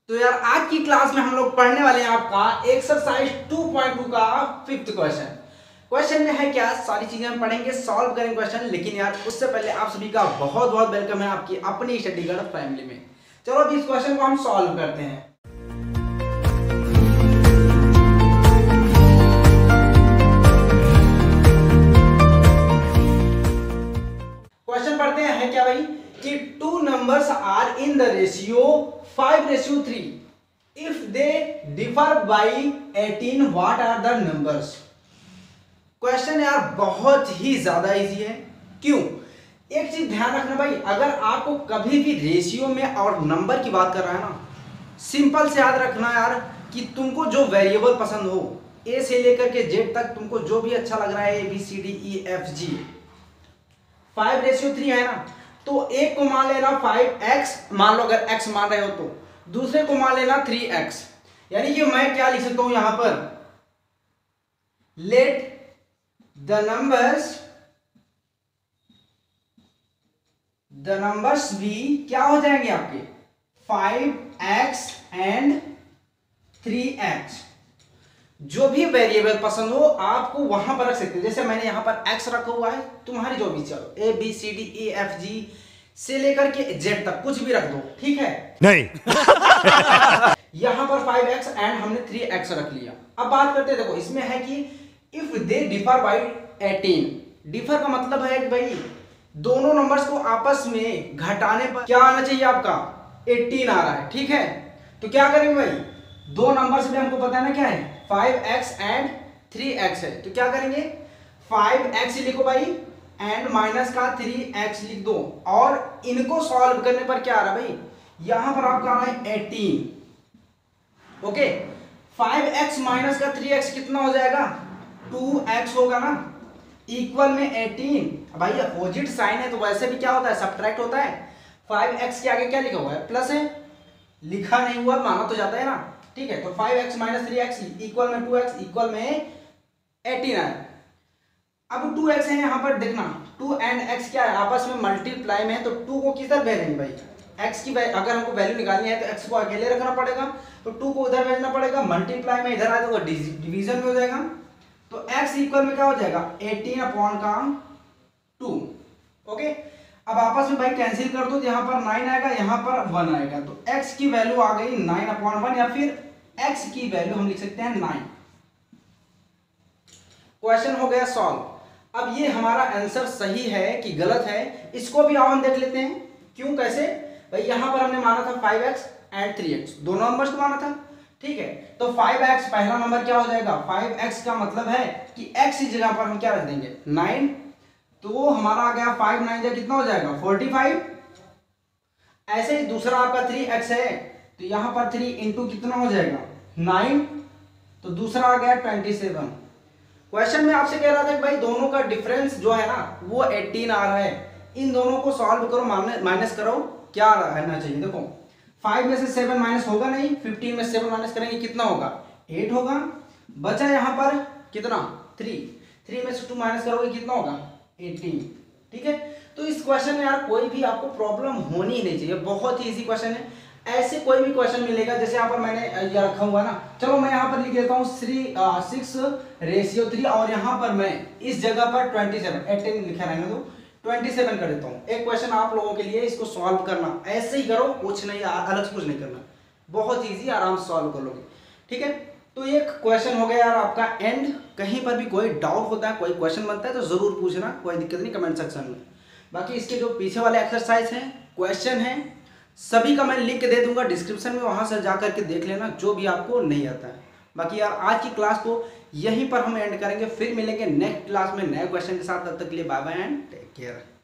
तो यार आज की क्लास में हम लोग पढ़ने वाले हैं आपका एक्सरसाइज 2.2 का 5th क्वेश्चन। क्वेश्चन में है क्या, सारी चीजें हम पढ़ेंगे, सॉल्व करेंगे क्वेश्चन। लेकिन यार उससे पहले आप सभी का बहुत बहुत वेलकम है आपकी अपनी स्टडीगढ़ फैमिली में। चलो अभी इस क्वेश्चन को हम सॉल्व करते हैं। क्वेश्चन पढ़ते हैं, है क्या भाई कि two numbers are in the ratio 5:3 if they differ by 18 what are the numbers. Question यार बहुत ही ज्यादा इजी है। क्यों? एक चीज ध्यान रखना भाई, अगर आपको कभी भी रेशियो में और नंबर की बात कर रहा है ना, सिंपल से याद रखना यार कि तुमको जो वेरिएबल पसंद हो, ए से लेकर के जेड तक तुमको जो भी अच्छा लग रहा है, A B C D E F G, 5:3 है ना, तो एक को मान लेना 5x, मान लो अगर x मान रहे हो तो दूसरे को मान लेना 3x। यानी कि मैं क्या लिख सकता हूं यहां पर, लेट द नंबर्स भी क्या हो जाएंगे आपके 5x एंड 3x। जो भी वेरिएबल पसंद हो आपको वहां पर रख सकते हैं। जैसे मैंने यहां पर x रखा हुआ है, तुम्हारी जो भी चलो A B C D E F G से लेकर के जेड तक कुछ भी रख दो, ठीक है? नहीं। यहां पर 5x एंड हमने 3x रख लिया। अब बात करते हैं, देखो इसमें है कि if they differ by 18। Differ का मतलब है कि भाई दोनों नंबर्स को आपस में घटाने पर क्या आना चाहिए, आपका 18 आ रहा है, ठीक है? तो क्या करेंगे भाई, दो नंबर्स में हमको पता है ना क्या है, 5x एंड 3x है। तो क्या करेंगे, 5x लिखो भाई एंड माइनस का 3x लिख दो, और इनको सॉल्व करने पर क्या आ रहा है भाई, यहां पर आपका आ रहा है 18। ओके, 5x माइनस का 3x कितना हो जाएगा, 2x होगा ना, इक्वल में 18। भाई अपोजिट साइन है तो वैसे भी क्या होता है, सब्ट्रैक्ट होता है। 5x के आगे क्या लिखा हुआ है, प्लस है, लिखा नहीं हुआ माना तो जाता है ना, ठीक है? तो 5x माइनस 3x इक्वल में 2x इक्वल में 18 है। अब 2x है यहाँ पर, देखना 2 एंड x क्या है, आपस में मल्टीप्लाई में है, तो 2 को किधर भेजेंगे भाई, x की अगर हमको वैल्यू निकालनी है तो x को अकेले रखना पड़ेगा, तो 2 को उधर भेजना पड़ेगा, मल्टीप्लाई में इधर आए तो डिवीजन में हो जाएगा। तो x इक्वल में क्या हो जाएगा, 18/2। ओके, अब आपस में भाई कैंसिल कर दो, यहाँ पर 9 आएगा, यहाँ पर 1 आएगा, तो x की वैल्यू आ गई 9/1, या फिर x की वैल्यू हम लिख सकते हैं 9। क्वेश्चन हो गया सॉल्व। अब ये हमारा आंसर सही है कि गलत है, इसको भी हम देख लेते हैं। क्यों, कैसे भाई, यहां पर हमने माना था 5x एंड 3x, दोनों नंबर्स को माना था, ठीक है? तो 5x पहला नंबर क्या हो जाएगा, 5x का मतलब है कि x की जगह पर हम क्या रख देंगे 9, तो हमारा आ गया 5 9 जा कितना हो जाएगा 45। ऐसे ही दूसरा आपका 3x है, तो यहां पर 3 इंटू कितना हो जाएगा 9, तो दूसरा आ गया 27। क्वेश्चन में आपसे कह रहा था कि भाई दोनों का डिफरेंस जो है ना वो 18 आ रहा है, इन दोनों को सॉल्व करो, माइनस करो, क्या रहना चाहिए, देखो 5 में से 7 माइनस होगा नहीं, 15 में 7 माइनस करेंगे कितना होगा 8 होगा, बचा यहाँ पर कितना 3 में से 2 माइनस करोगे कितना होगा 18, ठीक है? तो इस क्वेश्चन में यार कोई भी आपको प्रॉब्लम होनी ही नहीं चाहिए, बहुत ही इजी क्वेश्चन है। ऐसे कोई भी क्वेश्चन मिलेगा, जैसे यहाँ पर मैंने ये रखा हुआ ना, चलो मैं यहाँ पर लिख देता हूँ 6:3, और यहाँ पर मैं इस जगह पर 27 18 लिखा रहने दो, 27 कर देता हूँ। एक क्वेश्चन आप लोगों के लिए, इसको सॉल्व करना ऐसे ही करो, कुछ नहीं अलग से कुछ नहीं करना, बहुत इजी, आराम से सॉल्व कर लोगे, ठीक है? तो एक क्वेश्चन हो गया यार आपका एंड। कहीं पर भी कोई डाउट होता है, कोई क्वेश्चन बनता है तो जरूर पूछना, कोई दिक्कत नहीं, कमेंट सेक्शन में। बाकी इसके जो पीछे वाले एक्सरसाइज हैं, क्वेश्चन हैं, सभी का मैं लिंक दे दूंगा डिस्क्रिप्शन में, वहां से जा करके देख लेना जो भी आपको नहीं आता है। बाकी यार आज की क्लास को यहीं पर हम एंड करेंगे, फिर मिलेंगे नेक्स्ट क्लास में नए क्वेश्चन के साथ। तब तक के लिए bye bye and take care.